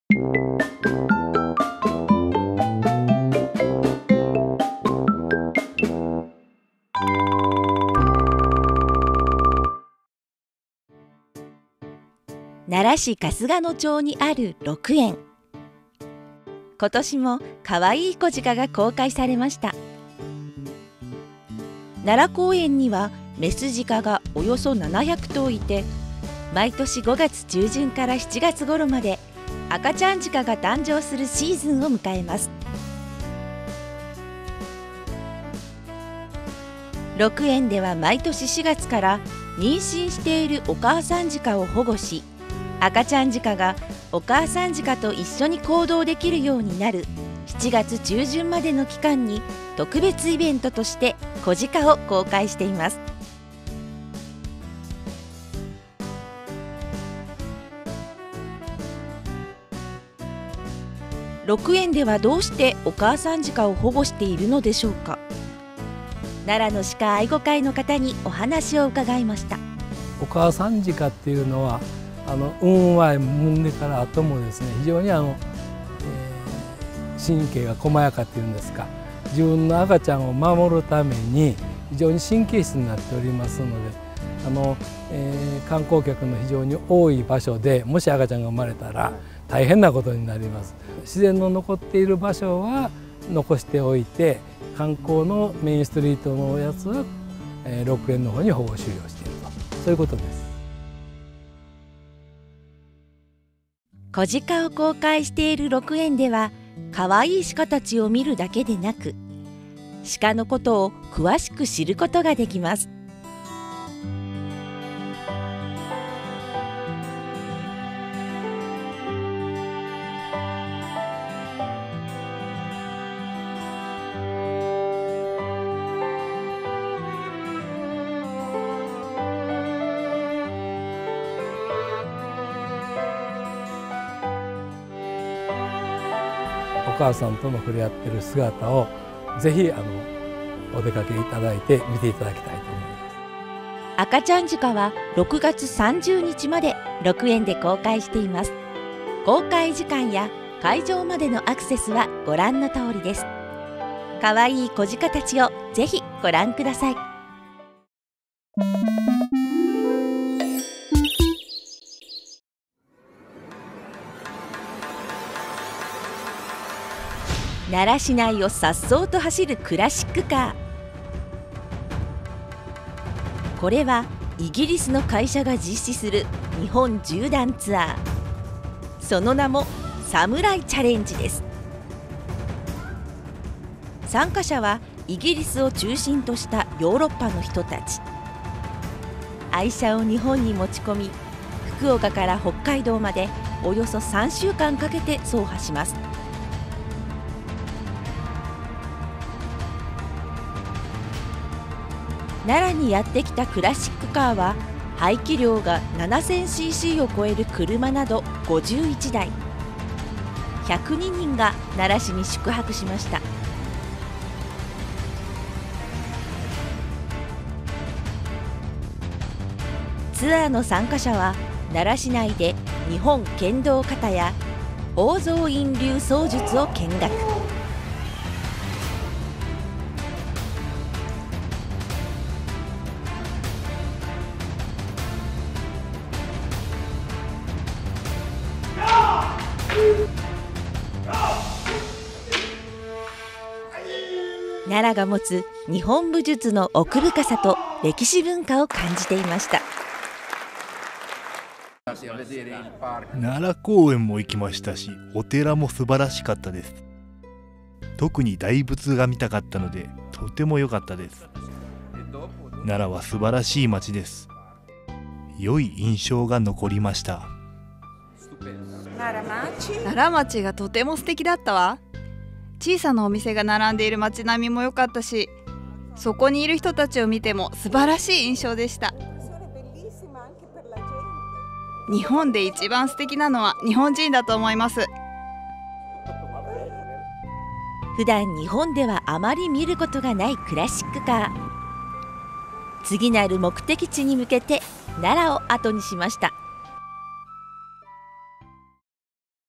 奈良市春日野町にある鹿苑。今年もかわいい子鹿が公開されました。奈良公園にはメス鹿がおよそ700頭いて、毎年5月中旬から7月頃まで赤ちゃん鹿が誕生するシーズンを迎えます。鹿苑では毎年4月から妊娠しているお母さん鹿を保護し、赤ちゃん鹿がお母さん鹿と一緒に行動できるようになる7月中旬までの期間に特別イベントとして子鹿を公開しています。鹿苑ではどうしてお母さん鹿を保護しているのでしょうか。奈良の鹿愛護会の方にお話を伺いました。 お母さん鹿っていうのは産んでから後もですね、非常に神経が細やかっていうんですか、自分の赤ちゃんを守るために非常に神経質になっておりますので、観光客の非常に多い場所でもし赤ちゃんが生まれたら大変なことになります。自然の残っている場所は残しておいて、観光のメインストリートのやつは鹿苑の方に保護収容していると、そういうことです。 子鹿を公開している鹿苑では、かわいい鹿たちを見るだけでなく、鹿のことを詳しく知ることができます。 お母さんとの触れ合っている姿をぜひお出かけいただいて見ていただきたいと思います。 赤ちゃん鹿は6月30日まで鹿苑で公開しています。公開時間や会場までのアクセスはご覧の通りです。かわいい子鹿たちをぜひご覧ください。奈良市内を颯爽と走るクラシックカー。これはイギリスの会社が実施する日本縦断ツアー。その名もサムライチャレンジです。参加者はイギリスを中心としたヨーロッパの人たち。愛車を日本に持ち込み、福岡から北海道までおよそ3週間かけて走破します。奈良にやってきたクラシックカーは排気量が 7000cc を超える車など51台、102人が奈良市に宿泊しました。ツアーの参加者は奈良市内で日本剣道形や宝蔵院流槍術を見学。奈良が持つ日本武術の奥深さと歴史文化を感じていました。 奈良公園も行きましたし、お寺も素晴らしかったです。特に大仏が見たかったのでとても良かったです。奈良は素晴らしい町です。良い印象が残りました。 奈良町がとても素敵だったわ。小さなお店が並んでいる街並みも良かったし、そこにいる人たちを見ても素晴らしい印象でした。日本で一番素敵なのは日本人だと思います。 普段日本ではあまり見ることがないクラシックカー。次なる目的地に向けて奈良を後にしました。